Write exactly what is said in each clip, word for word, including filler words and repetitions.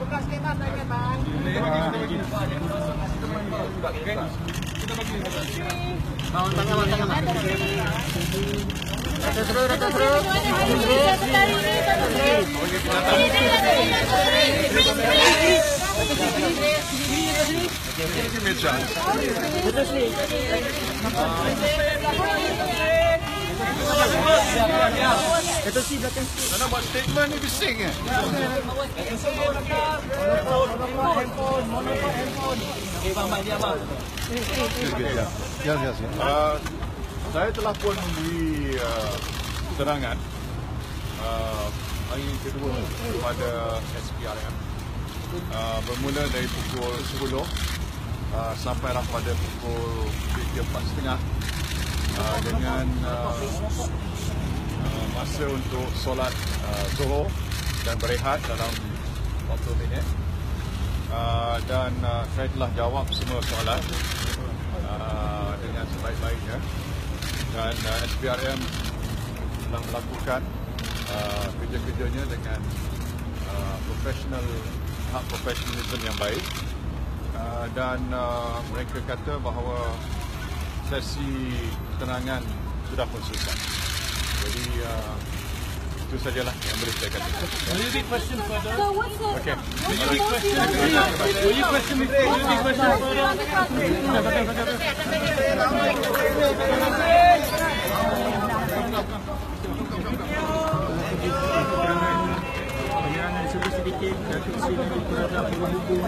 bekas kebab lagi bang. Bang, tangan bang, tangan bang. Rata terus, rata terus. Itu sih belakang. Mana buat statement ni bising eh? Handphone, monopod handphone. Eh bang, bang dia bang. Ya, ya, ya. Uh, saya telah pun memberi uh, keterangan uh, hari kedua kepada S P R M uh, bermula dari pukul sepuluh uh, sampailah pada pukul tiga empat puluh uh, dengan uh, uh, masa untuk solat uh, Zuhur dan berehat dalam empat puluh minit. Uh, dan uh, saya telah jawab semua soalan uh, dengan sebaik-baiknya dan uh, S P R M telah melakukan uh, kerja-kerjanya dengan uh, profesional, hak profesionalism yang baik uh, dan uh, mereka kata bahawa sesi keterangan sudah pun selesai. Jadi uh, itu sajalah yang boleh saya katakan. Will you be question further? So what's the Okay. Will you be question further? Will you question me? Will you be question further? Penyerangan sebut sedikit Datuk Seri Najib Razak berhubung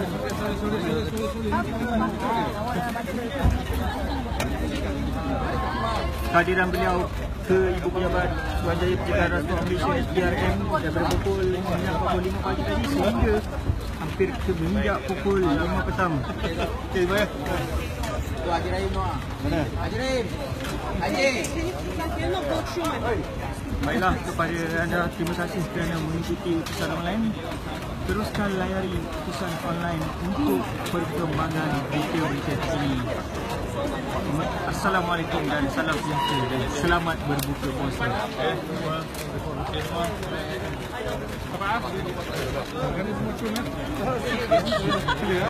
kehadiran beliau ke Ibu Pejabat Suruhanjaya Pencegahan Rasuah Malaysia S P R M daripada pukul lima pagi tadi sehingga hampir ke menginjak pukul lima petang. Okey, baik. Tu Haji Rahim tu ah. Mana? Haji Rahim. Haji. Baiklah, kepada anda terima kasih kerana mengikuti utusan online. Teruskan layari utusan online untuk perkembangan berita berita ini. Assalamualaikum dan salam sejahtera dan selamat berbuka puasa. Apa?